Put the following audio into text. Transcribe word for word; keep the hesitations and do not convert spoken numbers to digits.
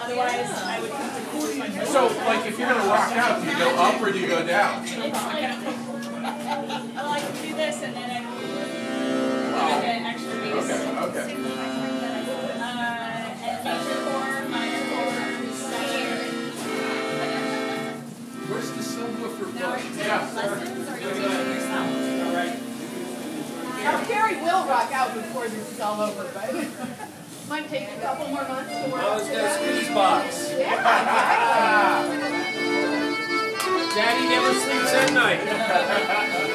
Otherwise, I would come to court my nose. So, like, if you're going to rock out, do you go up or do you go down? Well, I can do this and then I can Oh. get extra base. Okay, okay. Uh, and major core, minor core, Where's the subwoofer Now, plug? are you taking Yeah. lessons or are you teaching yourself? All right. Now, Carrie will rock out before this is all over, but might take a couple more months to work. Oh, it's got a squeeze box. Yeah, exactly. Daddy never sleeps at night.